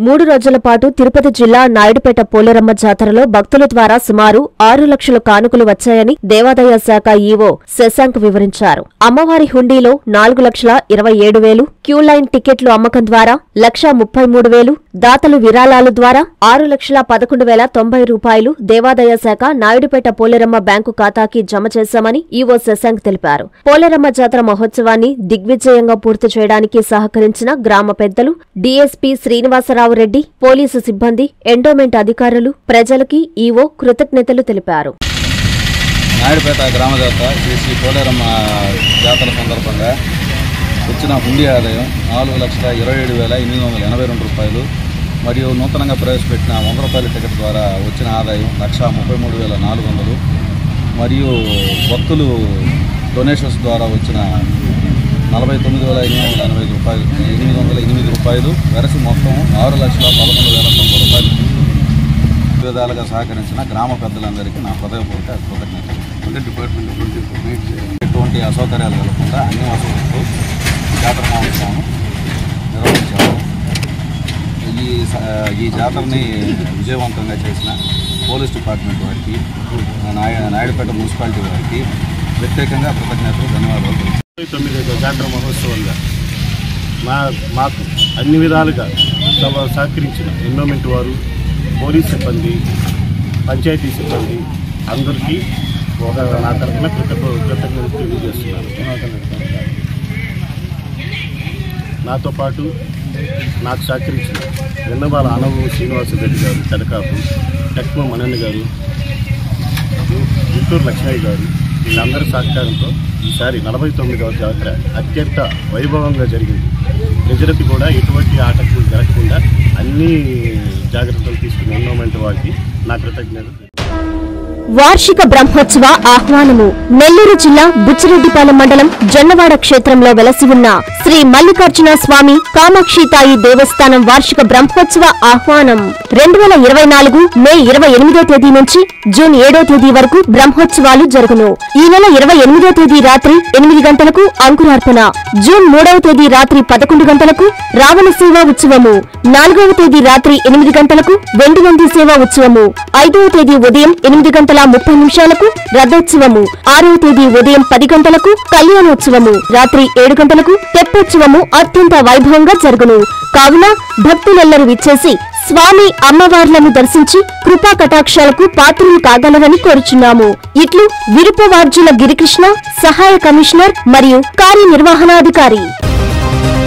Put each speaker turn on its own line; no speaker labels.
3 రోజుల పాటు తిరుపతి జిల్లా నాయుడుపేట పోలేరమ్మ జాతరలో భక్తుల ద్వారా సుమారు 6 లక్షల కానుకలు వచ్చాయని దేవాదాయ శాఖ ఈవో శశాంక్ వివరించారు. అమ్మవారి హుండీలో 4,27,000, క్యూ లైన్ టికెట్లు అమ్మకం ద్వారా 1,33,000, దాతలు విరాళాల ద్వారా 6,11,090 రూపాయలు దేవాదాయ శాఖ నాయుడుపేట పోలేరమ్మ బ్యాంకు ఖాతాకి జమ చేశామని ఈవో శశాంక్ తెలిపారు. పోలేరమ్మ జాతర మహోత్సవాన్ని దిగ్విజయంగా పూర్తి చేయడానికి సహకరించిన గ్రామ పెద్దలు, డీఎస్పీ శ్రీనివాసరావు రెడ్డి, పోలీసు సిబ్బంది, ఎండోమెంట్ అధికారులు, ప్రజలకి ఈవో కృతజ్ఞతలు తెలిపారు.
నాయుడుపేట గ్రామ జాతర శ్రీ పోలేరమ్మ జాతర సందర్భంగా వచ్చిన హుండీ ఆదాయం 4,27,882 రూపాయలు మరియు నూతనంగా ప్రవేశపెట్టిన 100 రూపాయల టికెట్ ద్వారా వచ్చిన ఆదాయం 1,33,400 మరియు భక్తులు డొనేషన్స్ ద్వారా వచ్చిన 49,808 రూపాయలు వెరసి మొత్తం 6,11,90 రూపాయలు విధాలుగా సహకరించిన గ్రామ పెద్దలందరికీ నా హృదయపూర్వక కృతజ్ఞతలు. ఎటువంటి అసౌకర్యాలు కలగకుండా అన్ని వసతులతో జాతర మహోత్సవం నిర్వహించాము. ఈ జాతరని విజయవంతంగా చేసిన పోలీస్ డిపార్ట్మెంట్ వారికి, నాయుడుపేట మున్సిపాలిటీ వారికి ప్రత్యేకంగా కృతజ్ఞతలు, ధన్యవాదాలు.
29వ జాతర మహోత్సవంగా మాకు అన్ని విధాలుగా సహకరించిన ఎండోమెంట్ వారు, పోలీస్ సిబ్బంది, పంచాయతీ సిబ్బంది అందరికీ నా తరఫున కృతజ్ఞతలు తెలియజేస్తున్నాను. నాతో పాటు నాకు సహకరించిన వెన్నబాల ఆనవ శ్రీనివాసరెడ్డి గారు, తెడకాపు టెక్మో మనన్న గారు, గుంటూరు లక్ష్మయ్య గారు, వీళ్ళందరి సహకారంతో ఈసారి 49వ జాతర అత్యంత వైభవంగా జరిగింది. ప్రజలకు కూడా ఎటువంటి ఆటంకం జరగకుండా అన్ని జాగ్రత్తలు తీసుకుని ఎండోమెంట్ వారికి నా కృతజ్ఞతలు.
వార్షిక బ్రహ్మోత్సవ ఆహ్వానము. నెల్లూరు జిల్లా బుచ్చిరెడ్డిపాలెం మండలం జొన్నవాడ క్షేత్రంలో వెలసి ఉన్న శ్రీ మల్లికార్జున స్వామి కామాక్షితాయి దేవస్థానం వార్షిక బ్రహ్మోత్సవ ఆహ్వానం 2024 మే 28వ తేదీ నుంచి జూన్ 7వ తేదీ వరకు బ్రహ్మోత్సవాలు జరుగును. ఈ నెల 28వ తేదీ రాత్రి 8 గంటలకు అంకురార్పణ, జూన్ 3వ తేదీ రాత్రి 11 గంటలకు రావణ సేవా ఉత్సవము, 4వ తేదీ రాత్రి 8 గంటలకు వెండివంది సేవా ఉత్సవము, 5వ తేదీ ఉదయం 8:30 రథోత్సవము, 6వ తేదీ ఉదయం 10 గంటలకు కళ్యాణోత్సవము, రాత్రి 7 గంటలకు తెప్పోత్సవము అత్యంత వైభవంగా జరుగును. కావున భక్తులెల్లరూ విచ్చేసి స్వామి అమ్మవార్లను దర్శించి కృపా కటాక్షాలకు పాత్రలు కాగలరని కోరుచున్నాము. ఇట్లు విరుపవార్జుల గిరికృష్ణ, సహాయ కమిషనర్ మరియు కార్యనిర్వహణాధికారి.